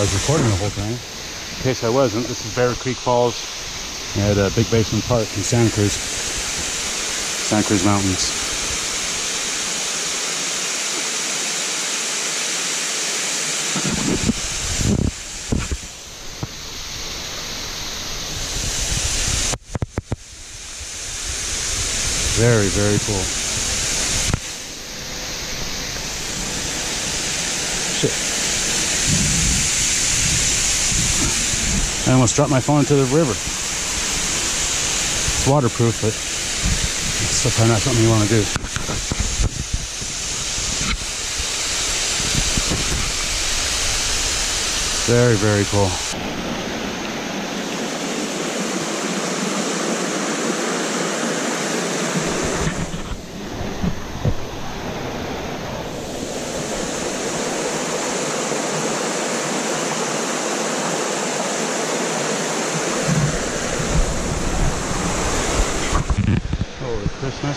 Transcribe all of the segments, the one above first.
was recording the whole time. In case I wasn't, this is Bear Creek Falls at Big Basin Park in Santa Cruz Mountains. Very, very cool. Shit. I almost dropped my phone into the river. It's waterproof, but it's still probably not something you want to do. Very, very cool. Christmas.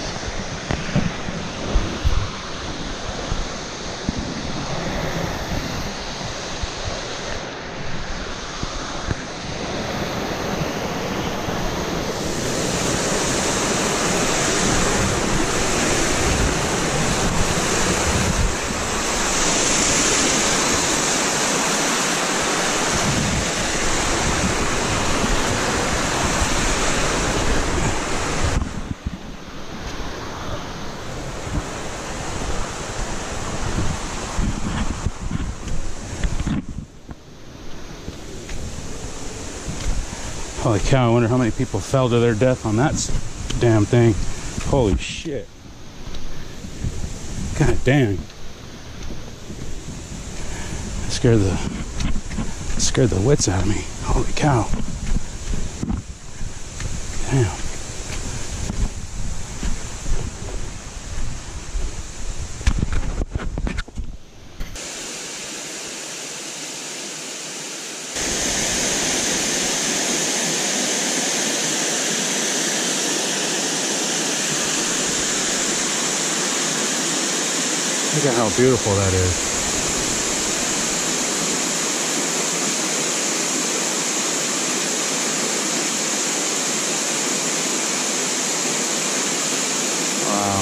Holy cow, I wonder how many people fell to their death on that damn thing. Holy shit. God damn. Scared the wits out of me. Holy cow. Damn. Look at how beautiful that is. Wow.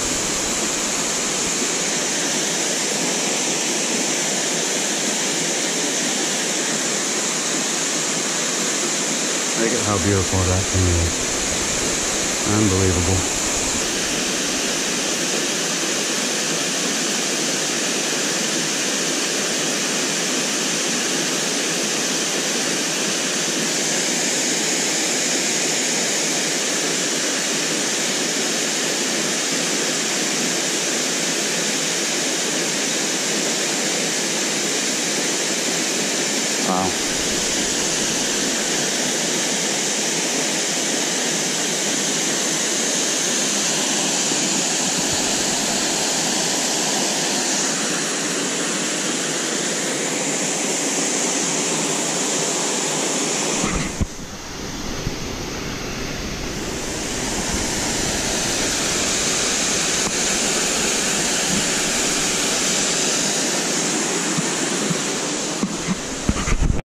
Look at how beautiful that thing is. Unbelievable. Wow.